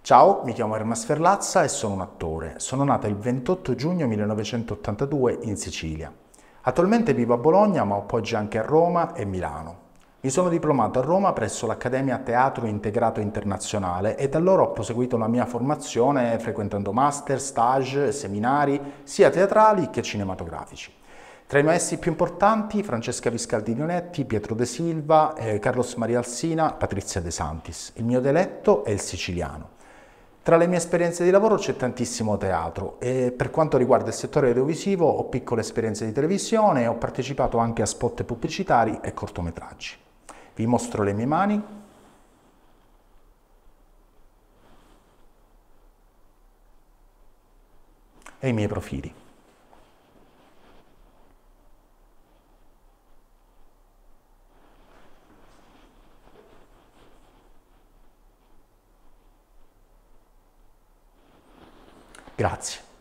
Ciao, mi chiamo Erma Sferlazza e sono un attore. Sono nata il 28 giugno 1982 in Sicilia. Attualmente vivo a Bologna, ma ho appoggi anche a Roma e Milano. Mi sono diplomato a Roma presso l'Accademia Teatro Integrato Internazionale e da allora ho proseguito la mia formazione frequentando master, stage, seminari, sia teatrali che cinematografici. Tra i maestri più importanti, Francesca Viscaldi Leonetti, Pietro De Silva, Carlos Maria Alsina, Patrizia De Santis. Il mio dialetto è il siciliano. Tra le mie esperienze di lavoro c'è tantissimo teatro e per quanto riguarda il settore audiovisivo ho piccole esperienze di televisione e ho partecipato anche a spot pubblicitari e cortometraggi. Vi mostro le mie mani e i miei profili. Grazie.